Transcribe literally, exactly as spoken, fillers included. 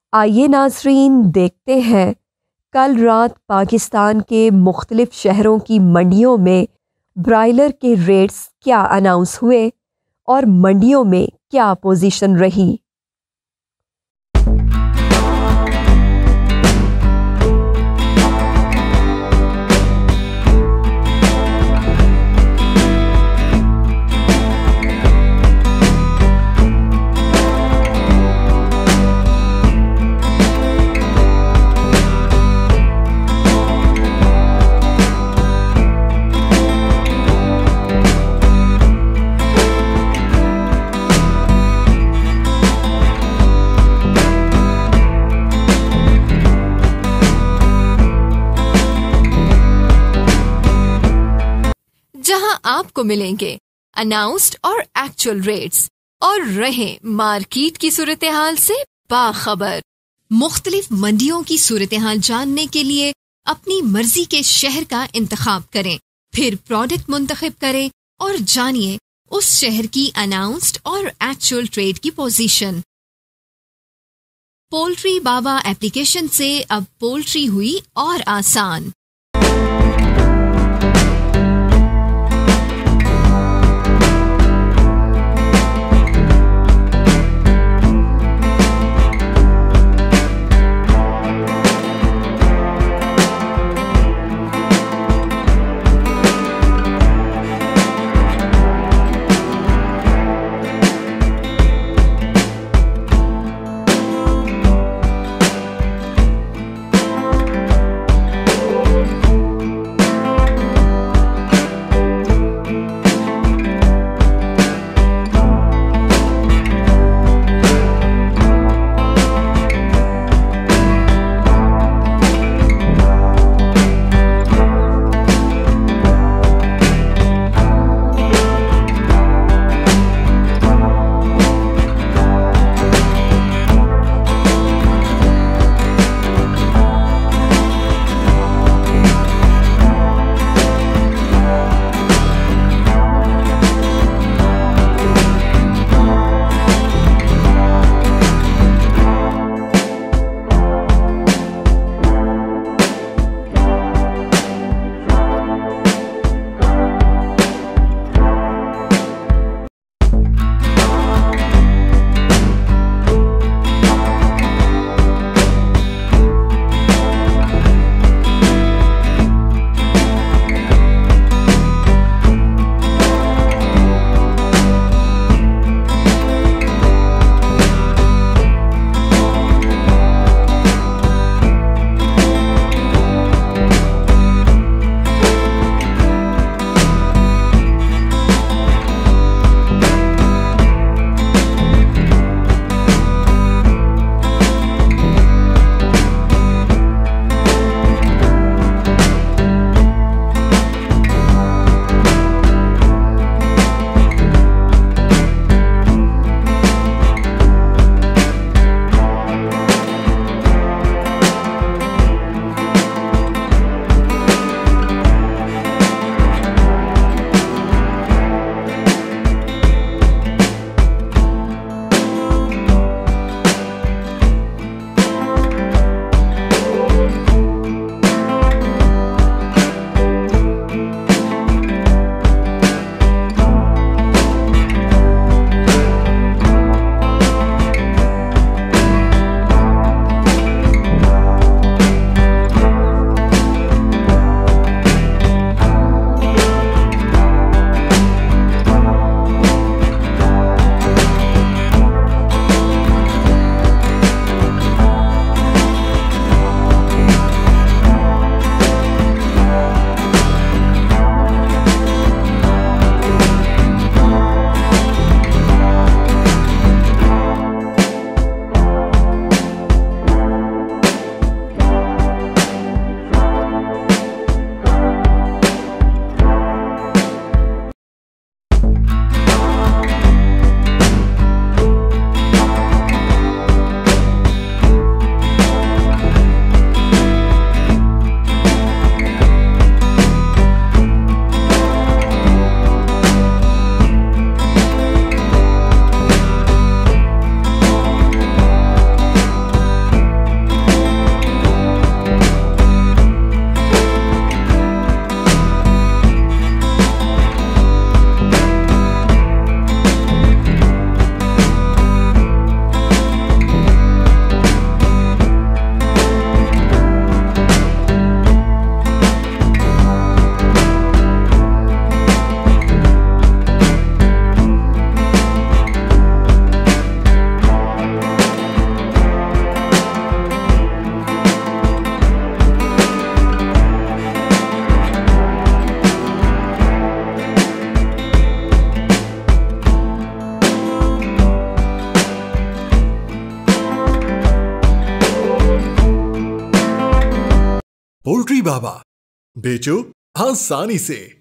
آئیے ناظرین دیکھتے ہیں کل رات پاکستان کے مختلف شہروں کی منڈیوں میں برائلر کے ریٹس کیا اناؤنس ہوئے اور منڈیوں میں کیا پوزیشن رہی۔ जहां आपको मिलेंगे अनाउंस्ड और एक्चुअल रेट्स और रहें मार्केट की सूरत हाल से बाखबर। मुख्तलिफ मंडियों की सूरत हाल जानने के लिए अपनी मर्जी के शहर का इंतखाब करें, फिर प्रोडक्ट मुंतखब करें और जानिए उस शहर की अनाउंस्ड और एक्चुअल ट्रेड की पोजीशन। पोल्ट्री बाबा एप्लीकेशन से अब पोल्ट्री हुई और आसान। पोल्ट्री बाबा, बेचो आसानी से।